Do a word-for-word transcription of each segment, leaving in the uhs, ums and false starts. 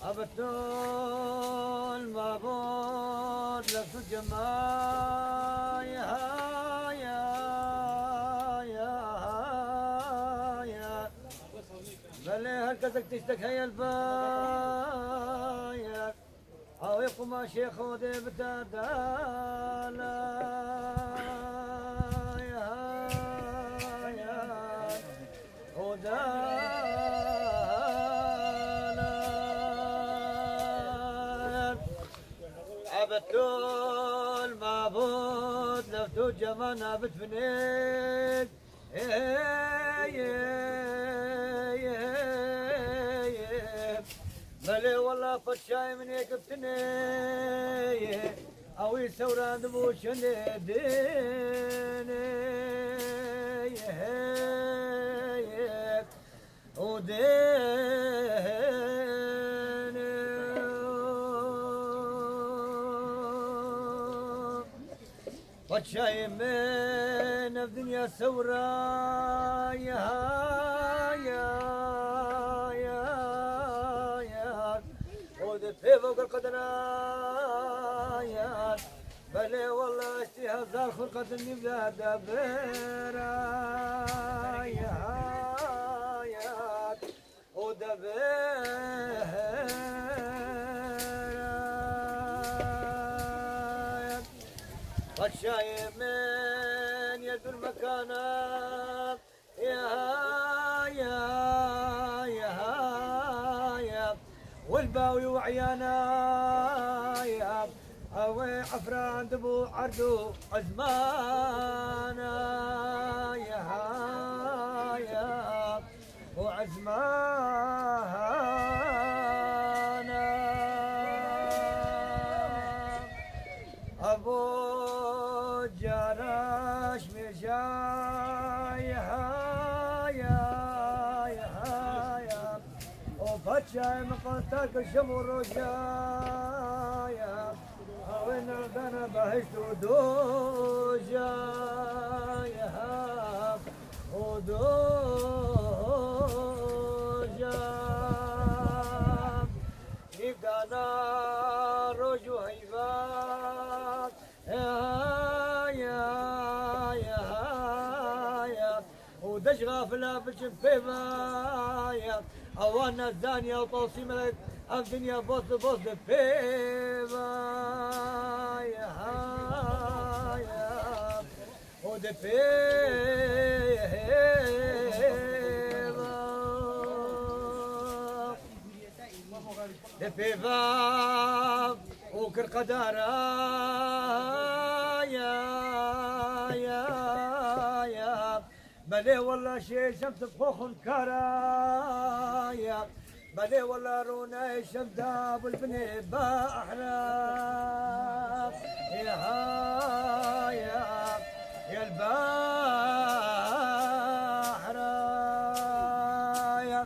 أبتون مابون لفت الجمال يا يا يا يا بلي هالكزك تشتكي الباير أو يقوم شيخ ودي بتدالا يا يا ودالا عبدتو المعبود لفتو جمانا بتفنيد بلي والله فتشاي من يكفتني او يسوران دبوشني ديني وديني فتشاي من الدنيا سورا يا يا في فوق القدرايات بلي والله اشتهى زار خلقة النبذة دبرايات ودبرايات والشاي من يد المكانات يا يا والباوي وعيانا يا اوي عفران دبو عردو عزمانا يا يا وعزمانا ابو جراش مشايها فتشاي مقتك الشمر رجايا وين انا بهشت ودوجايا ودوجا يقانا رجو هيبات يا يا يا يا ودشغى في لابش بفيبايا أوانا الزانية وطوسي ملك الدنيا بوس بوس بفيبا يا يا ودفيبا دفيبا وكر قدارا يا يا يا بلي والله شي شمس بخوخ كرايا بلي والله رونا شمداب والبني بأحراب يا يا يا البحرايا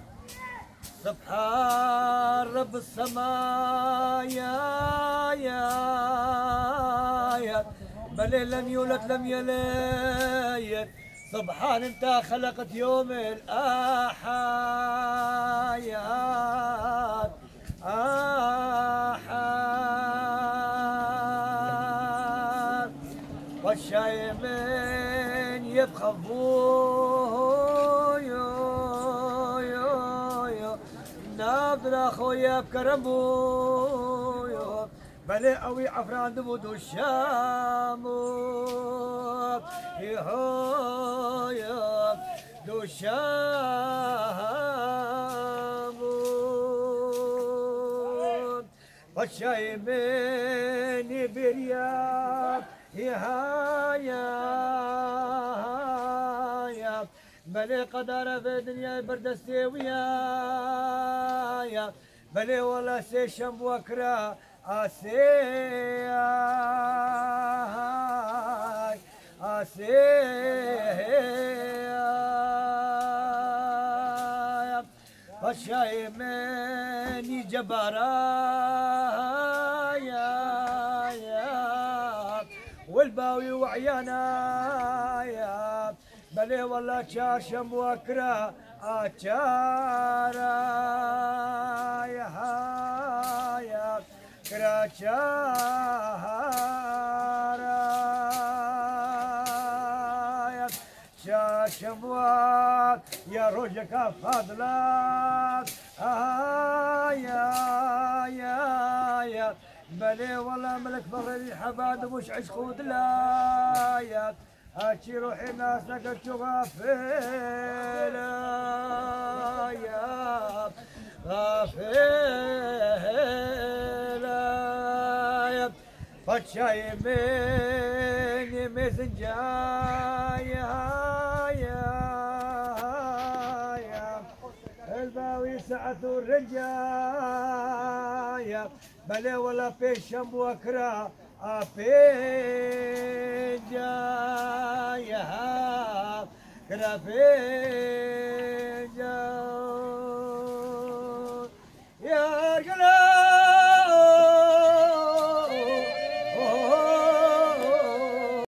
سبحان رب السماء يا يا يا بلي لم يولد لم يلد سبحان انت خلقت يوم الآحاد آحاد والشايمين يبخفوه يو يو يو نابدر اخويا بكرمو يو بلي اوي عفران دمود الشامو يهو يا دوشامون والشايمين برياب يا يا يا بلي قدر في الدنيا بردستي ويا بلي ولا سي شم وكرا اسيا اسيا والشايمين جبارا يا يا والباوي وعيانا يا بلي والله شاشم وكرا اشارا يا شارع شاشموات يا رجك فضلات آه يا يا يا بلي والله ملك فخر الحباد مش عشق ودلايات هاتشي روحي ناس لقد غافلة يا غافلة فتشا يمين يمين جاي يا يا الباوي سعة الرجايا بلي ولا في شم وكرا أفين جايا كرا فين جايا يا